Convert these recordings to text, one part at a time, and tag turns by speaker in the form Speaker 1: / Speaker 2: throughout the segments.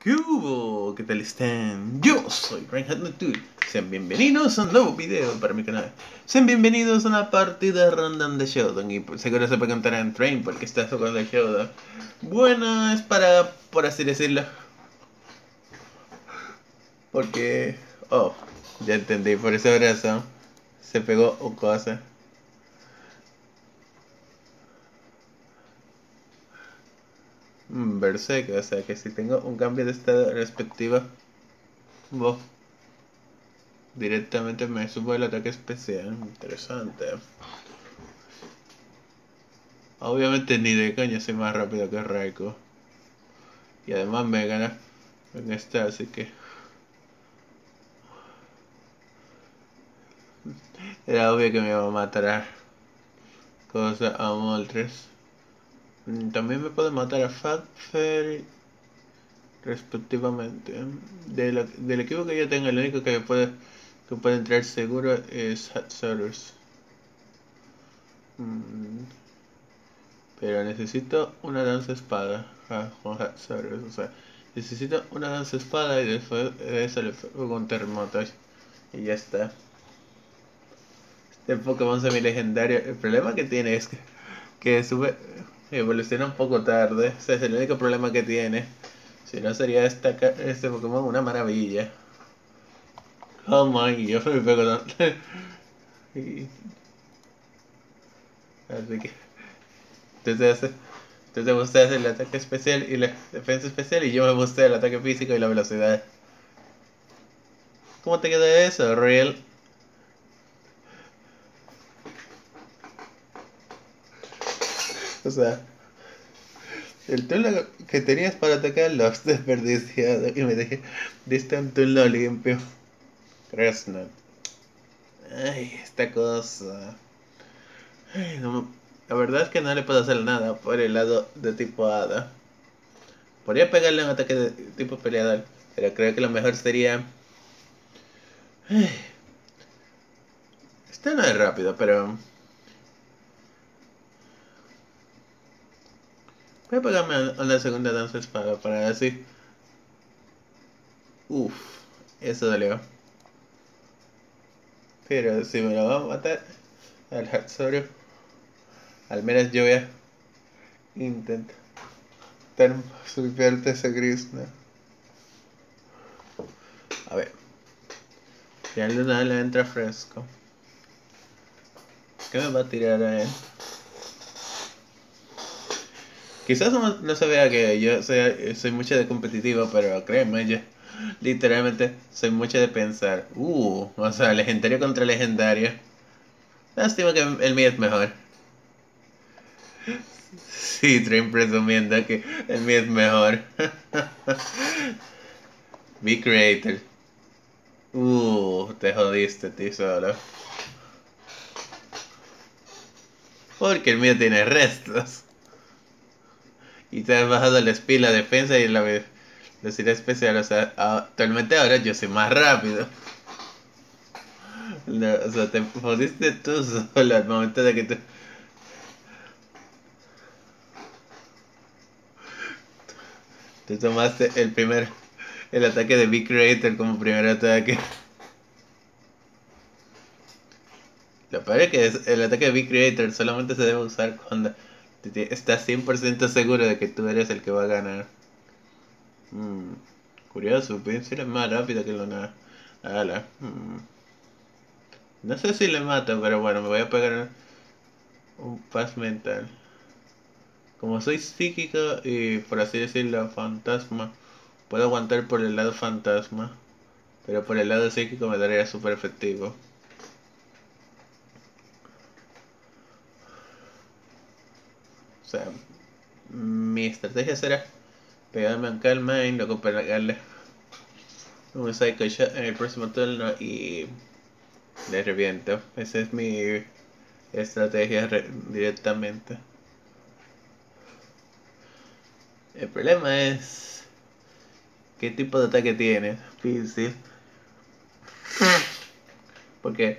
Speaker 1: ¿Qué hubo? ¿Qué tal están? Yo soy Reinhardt Natur. Sean bienvenidos a un nuevo video para mi canal. Sean bienvenidos a una partida random de Showdown. Y seguro se preguntarán, Train, ¿por qué estás jugando a Showdown? Bueno, es para, por así decirlo. Porque... Oh, ya entendí, por esa razón se pegó o cosa. Berserk, o sea que si tengo un cambio de estado respectiva, vos directamente me subo el ataque especial. Interesante. Obviamente ni de coña soy más rápido que Raiko. Y además me gana en esta, así que... Era obvio que me iba a matar a cosa a Moltres. También me puede matar a Fat Fairy respectivamente. Del equipo que yo tengo, el único que puede entrar seguro es Hatsarus. Pero necesito una danza espada con Hatsarus. O sea, necesito una danza espada y después de eso le pongo un terremoto. Y ya está. Este Pokémon semi-legendario. El problema que tiene es que evoluciona un poco tarde. Ese es el único problema que tiene. Si no sería este Pokémon una maravilla. Oh my, yo me pego tanto. Así que tú te gustas el ataque especial y la defensa especial y yo me gusta el ataque físico y la velocidad. ¿Cómo te queda eso, Real? O sea, el turno que tenías para atacar lo has desperdiciado y diste un turno limpio. Cresnut. Ay, esta cosa. Ay, no, la verdad es que no le puedo hacer nada por el lado de tipo hada. Podría pegarle un ataque de tipo peleador, pero creo que lo mejor sería... Ay, este no es rápido, pero... Voy a pegarme a la segunda danza espada para así... Uff, eso dolió. Pero si me lo va a matar al Hatsuru, al menos yo voy a intentar sulfarte ese gris, ¿no? A ver, ya Luna le entra fresco. ¿Qué me va a tirar a él? Quizás no se vea que yo soy mucho de competitivo, pero créeme, yo literalmente soy mucho de pensar. O sea, legendario contra legendario. Lástima que el mío es mejor. Sí, Train presumiendo que el mío es mejor. Be Creator. Te jodiste ti solo. Porque el mío tiene restos. Y te has bajado la speed, la defensa y la velocidad especial. O sea, actualmente ahora yo soy más rápido. No, o sea, te jodiste tú solo al momento de que tú tomaste el ataque de Big Creator como primer ataque. Lo peor es que el ataque de Big Creator solamente se debe usar cuando estás 100% seguro de que tú eres el que va a ganar. Curioso, Pinsir es más rápido que Luna. Ala. No sé si le mato, pero bueno, me voy a pegar un paz mental. Como soy psíquico y por así decirlo fantasma, puedo aguantar por el lado fantasma, pero por el lado psíquico me daría súper efectivo. O sea, mi estrategia será pegarme a calma y luego pegarle un Psycho Shot en el próximo turno y le reviento. Esa es mi estrategia directamente. El problema es qué tipo de ataque tiene Pinsir. Porque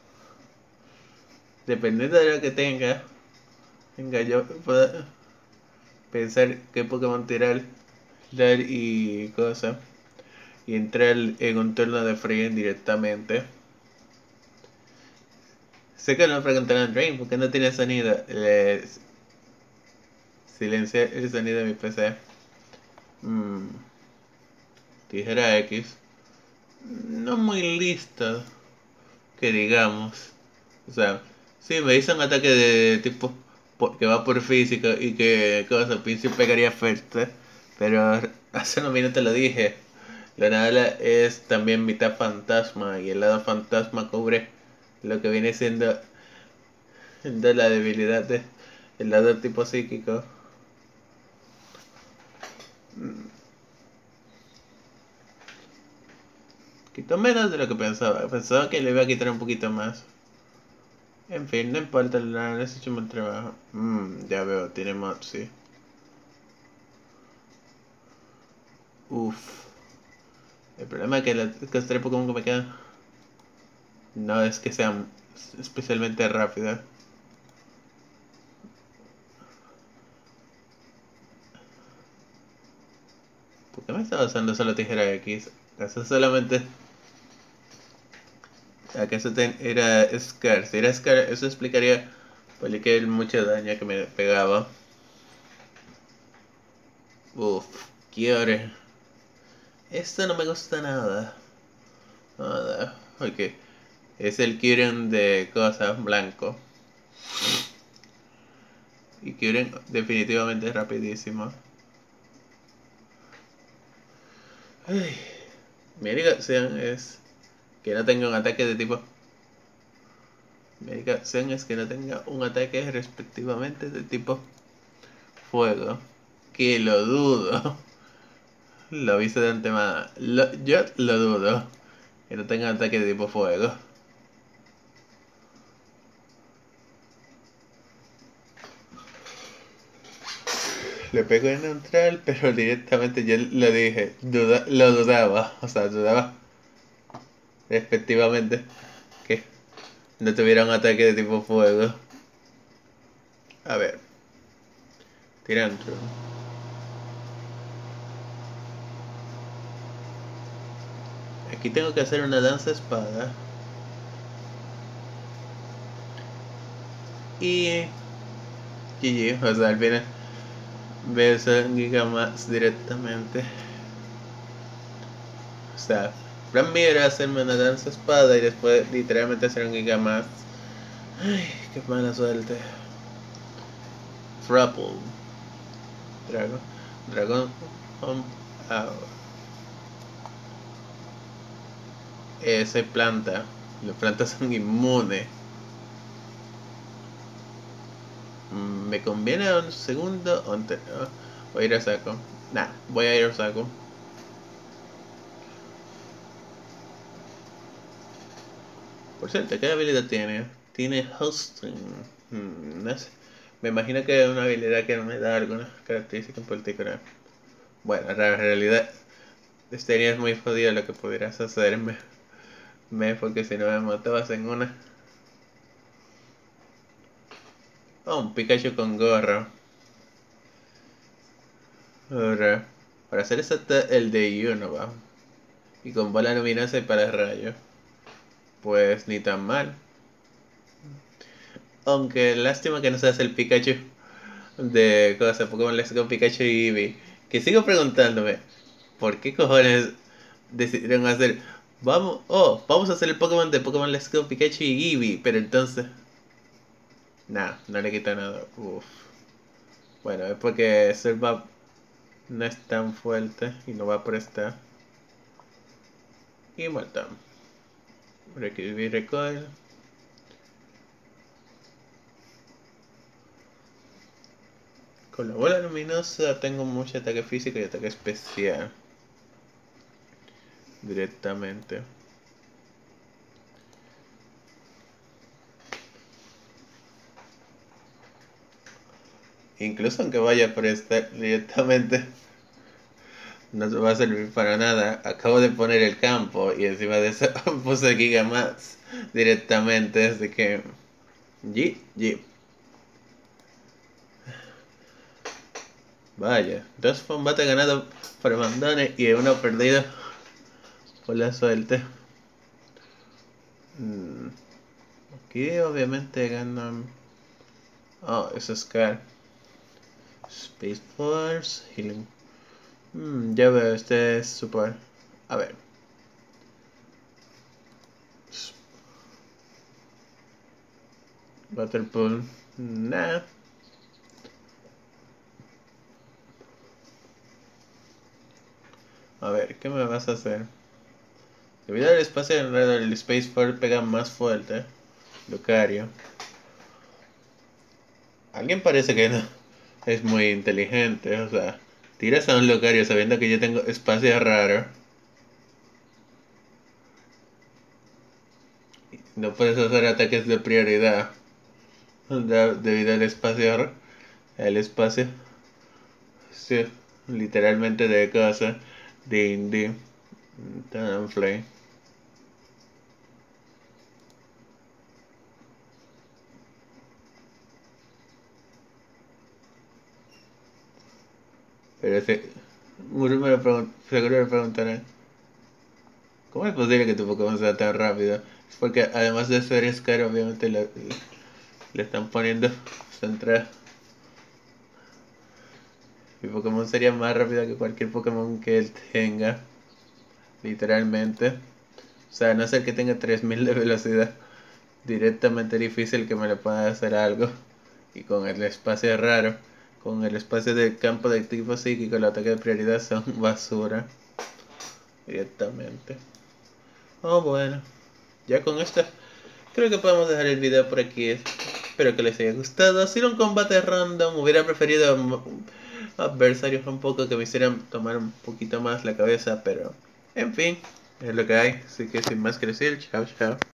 Speaker 1: dependiendo de lo que tenga yo puedo pensar qué Pokémon tirar dar y cosa. Y entrar en un turno de Friend directamente. Sé que no preguntarán Drain porque no tiene sonido. Silenciar el sonido de mi PC. Tijera X. No muy lista, que digamos. O sea, sí, me hizo un ataque de tipo que va por físico y que cosa, Pincel pegaría fuerte. Pero hace unos minutos lo dije. La Nala es también mitad fantasma y el lado fantasma cubre lo que viene siendo de la debilidad de el lado tipo psíquico. Quitó menos de lo que pensaba. Pensaba que le iba a quitar un poquito más. En fin, no importa, la has hecho un buen trabajo. Ya veo, tiene mods, sí. Uff. El problema es que las tres Pokémon que me quedan no es que sean especialmente rápidas. ¿Por qué me estaba usando solo tijera X? ¿Acaso solamente... ¿Acaso era Scar? Si era Scar, eso explicaría por qué el mucho daño que me pegaba. Uff, Kyore. Esto no me gusta nada. Nada. Ok. Es el Kyurem de cosas blanco. Y Kyurem definitivamente es rapidísimo. Ay. Mi única opción es que no tenga un ataque de tipo... Mi única opción es que no tenga un ataque respectivamente de tipo fuego. Que lo dudo. Lo aviso de antemano. Yo lo dudo. Que no tenga ataque de tipo fuego. Le pego en neutral, pero directamente yo lo dije. Lo dudaba. O sea, dudaba respectivamente que no tuviera un ataque de tipo fuego. A ver. Tirantro. Aquí tengo que hacer una danza espada. Y... GG. O sea, al final beso en Gigamax directamente. O sea, el plan mío era hacerme una danza espada y después literalmente hacer un Gigamax. Ay, qué mala suerte. Frapple. Dragon Home Out. Soy planta. Las plantas son inmunes. ¿Me conviene un segundo o voy a ir a saco? Nah, voy a ir a saco. Por cierto, ¿qué habilidad tiene? Tiene hosting. No sé. Me imagino que es una habilidad que me da alguna característica en particular. Bueno, en realidad estaría muy jodido lo que pudieras hacerme. Porque si no me matabas en una. Oh, un Pikachu con gorro. Ahora, para hacer exacto el de Unova. Y con bola luminosa y para rayos. Pues ni tan mal. Aunque lástima que no se hace el Pikachu de cosas, Pokémon Let's Go Pikachu y Eevee. Que sigo preguntándome, ¿por qué cojones decidieron hacer... vamos a hacer el Pokémon de Pokémon Let's Go Pikachu y Eevee, pero entonces... Nah, no le quita nada. Uf. Bueno, es porque Serva no es tan fuerte y no va a prestar. Y muerta. Eevee Recoil. Con la bola luminosa tengo mucho ataque físico y ataque especial. Directamente. Incluso aunque vaya por estar directamente, no se va a servir para nada. Acabo de poner el campo y encima de eso puse Gigamax directamente, así que... GG. Vaya, 2 combates ganados por Mandone y 1 perdido por la suerte. Aquí obviamente ganan. Oh, es Scar. Space Force, Healing. Ya veo, este es super. A ver. Waterpool. Nah. A ver, ¿qué me vas a hacer? Debido al espacio alrededor del Space Force pega más fuerte. Lucario. Alguien parece que no es muy inteligente, o sea, tiras a un Lucario sabiendo que yo tengo espacio raro. No puedes hacer ataques de prioridad debido al espacio. El espacio, sí, literalmente de casa. De indie. Talonflame. Pero sí, seguro me preguntarán, ¿cómo es posible que tu Pokémon sea tan rápido? Es porque además de ser Scar, obviamente le están poniendo central. Mi Pokémon sería más rápido que cualquier Pokémon que él tenga. Literalmente. O sea, a no ser que tenga 3000 de velocidad. Directamente difícil que me le pueda hacer algo. Y con el espacio raro. Con el espacio de campo de tipo psíquico, el ataque de prioridad son basura. Directamente. Oh, bueno. Ya con esto creo que podemos dejar el video por aquí. Espero que les haya gustado. Ha sido un combate random. Hubiera preferido adversarios un poco que me hicieran tomar un poquito más la cabeza. Pero, en fin, es lo que hay. Así que sin más que decir, chao, chao.